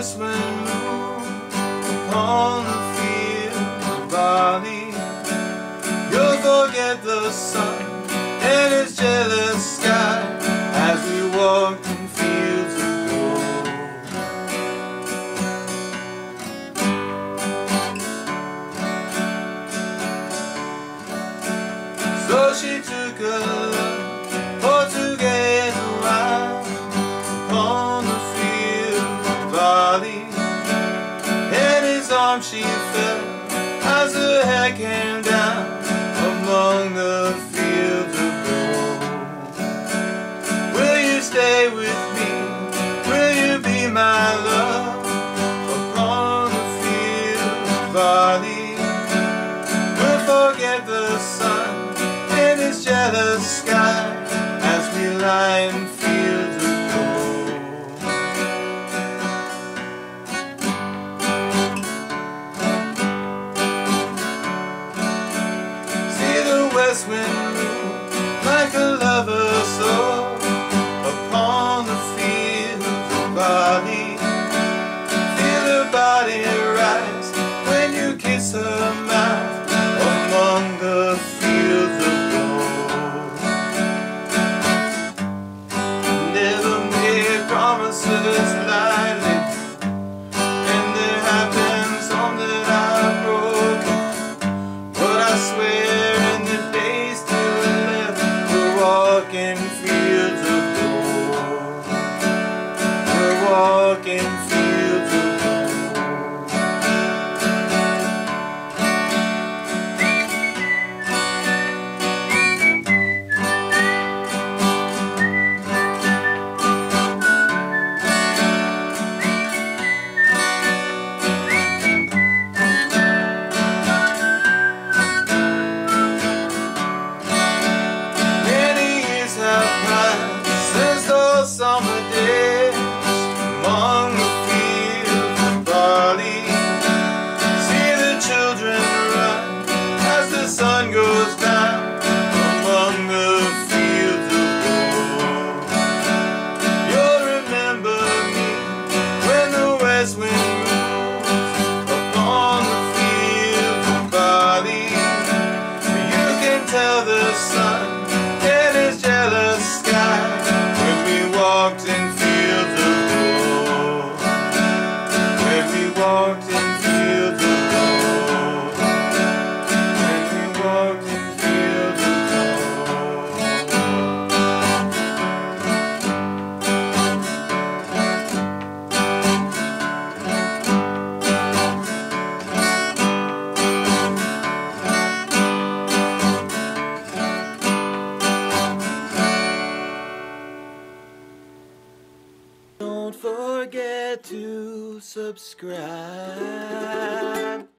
west wind moves upon the field of barley. You'll forget the sun and its jealous sky as we walked in fields of gold. So she took a look for to get a while upon the field of barley. In his arms she fell as her hair came down among the fields of gold. Will you stay with me? Will you be my love upon the field of barley? We'll forget the sun in his jealous sky as we lie in fields of gold. See the west wind move like a lover's soul upon the fields of barley. Feel her body rise when you kiss her mouth among the fields of gold. Never made promises lightly, and there have been some that I've broken, but I swear in the days till we left, we're walking fields of gold. We're walking fields of gold. Since those summer days among the fields of barley, see the children run as the sun goes down among the fields of gold. You'll remember me when the west wind moves upon the fields of barley. You can tell the sun in his jealous sky when we walked in fields of gold. When we walked in fields of gold. When we walked in fields of Don't forget to subscribe.